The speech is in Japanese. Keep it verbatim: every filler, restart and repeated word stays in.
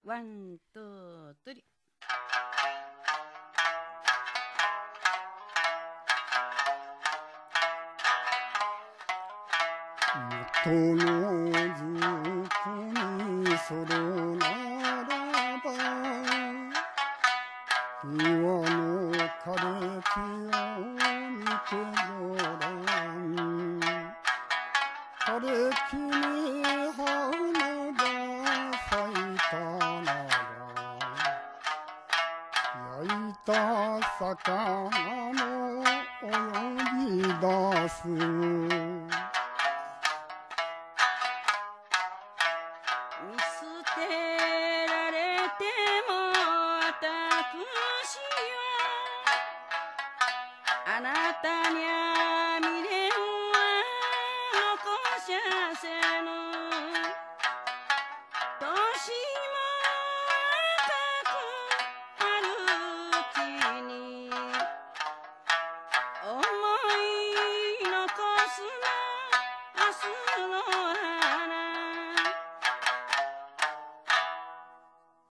ワン、ツー、スリー。 元のずこにそろならば庭の枯れ木を見てごらん枯れ木に花が咲いたなら焼いた魚も泳ぎ出す見捨てられても私よあなたに